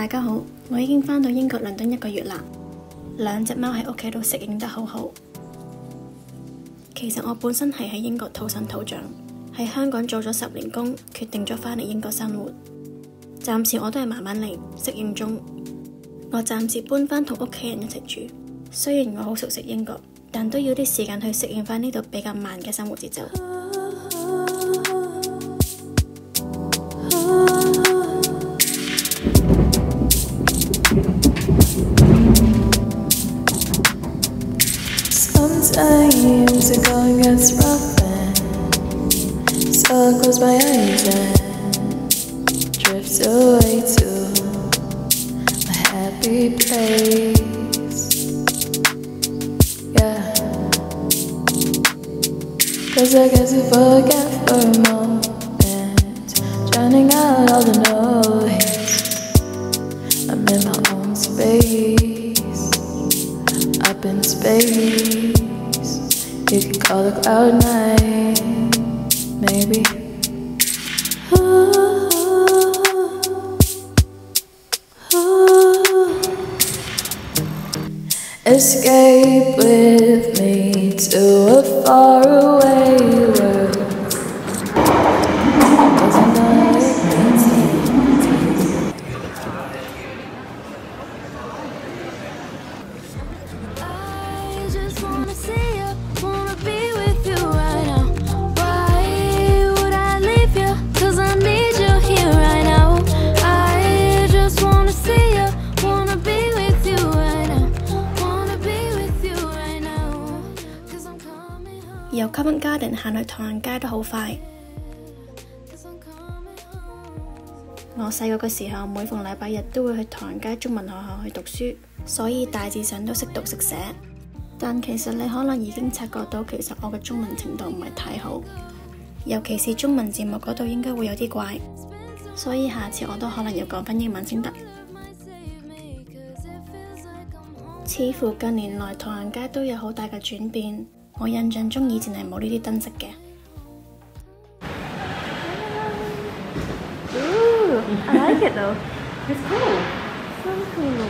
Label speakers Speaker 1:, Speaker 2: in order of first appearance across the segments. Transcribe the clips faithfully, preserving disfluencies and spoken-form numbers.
Speaker 1: 大家好，我已經返到英國倫敦一個月啦，兩隻貓喺屋企度適應得好好。其實我本身係喺英國土生土長，喺香港做咗十年工，決定咗返嚟英國生活。暫時我都係慢慢嚟，適應中。我暫時搬返同屋企人一齊住，雖然我好熟悉英國，但都要啲時間去適應返呢度比較慢嘅生活節奏。
Speaker 2: Sometimes the going gets rough and so I close my eyes and drift away to my happy place. Yeah, 'cause I get to forget for a moment, drowning out all the noise. I'm in my own space, up in space. You could call it cloud nine, maybe. Ooh, ooh. Escape with me to a faraway world, 'cause I know it means I just wanna see you, wanna be with you right now. Why would I leave you? 'Cause I need you here right now. I just wanna see you, wanna be with you right now. Wanna be with you right now. 'Cause I'm coming home.
Speaker 1: 由 Covent Garden 行去唐人街都好快。我細個嘅時候，每逢禮拜日都會去唐人街中文學校去讀書，所以大致上都識讀識寫。但其實你可能已經察覺到，其實我嘅中文程度唔係太好，尤其是中文字幕嗰度應該會有啲怪，所以下次我都可能要講返英文先得。似乎近年來唐人街都有好大嘅轉變，我印象中以前係冇呢啲燈飾嘅。
Speaker 3: Ooh, I like it though. It's cool. So cool.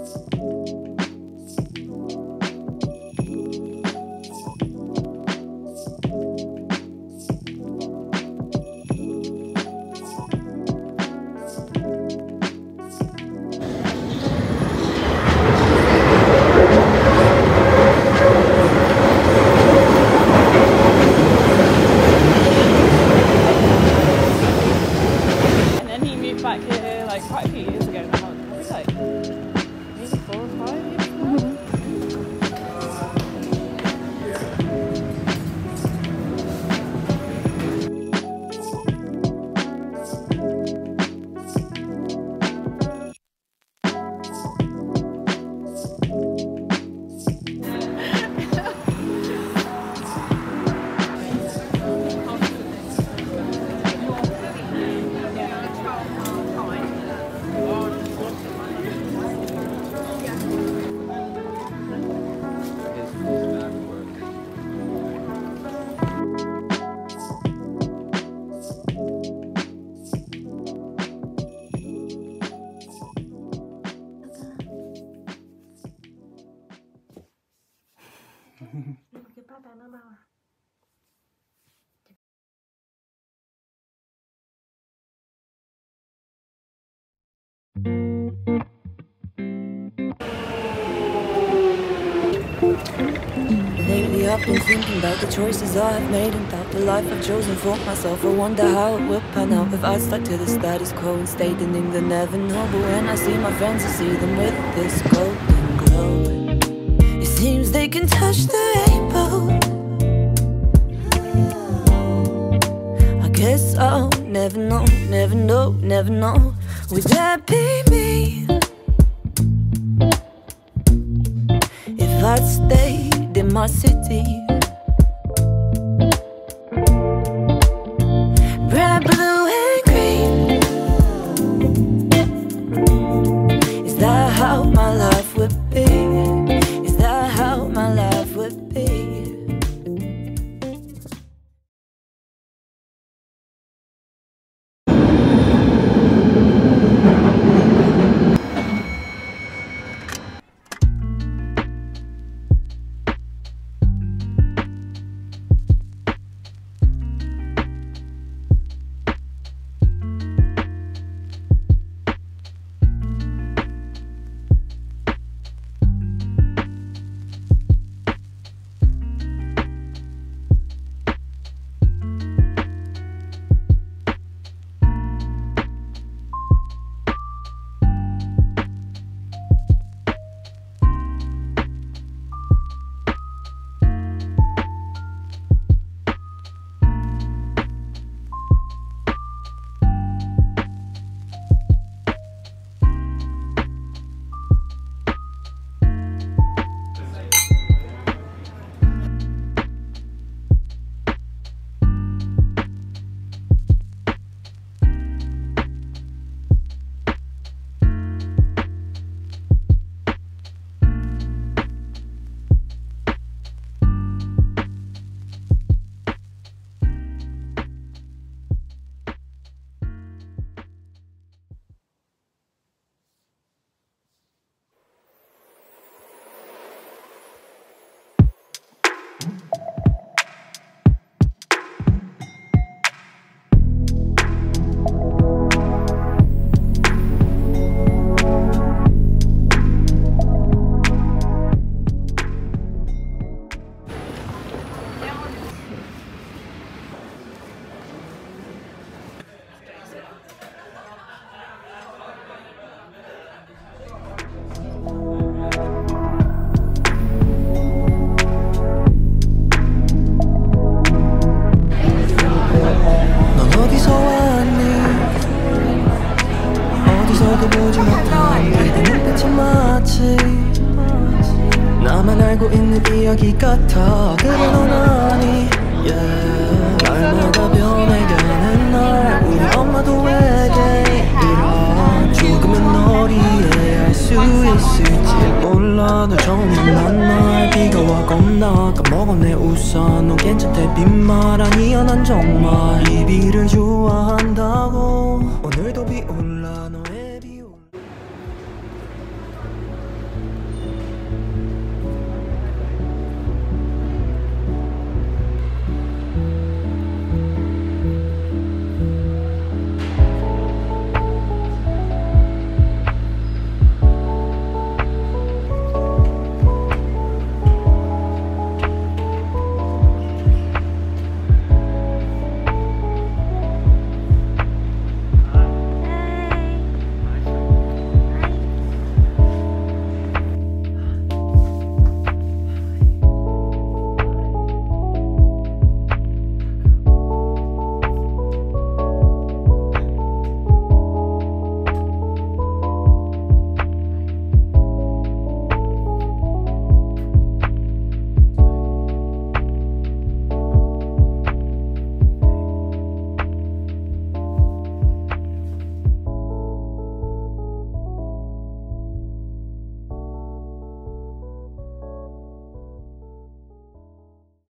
Speaker 4: Back here like quite a few years ago now, probably like maybe four or five years now.
Speaker 1: Cái ba bạn nó bao à?
Speaker 5: Lately I've been thinking about the choices I've made and about the life I've chosen for myself. I wonder how it would pan out if I stuck to the status quo and stayed in England, never know. But when I see my friends, I see them with this golden glow. It seems they can touch the rainbow. I guess I'll never know, never know, never know. Would that be me? If I'd stayed in my city, red, blue and green. Is that how my life would be? Is that how my life would be? 나만 알고 있는 이야기 같아. 그래 넌 아니 yeah. 날마다 변해가는 날 우리 엄마도 왜게 이런 죽으면 널 이해할 수 있을지 몰라. 널 처음 만난 날 비가 와 겁나 까먹어 내 우산. 넌 괜찮대 빈말 아니야 난 정말 이 비를 좋아한다고. 오늘도 비 오는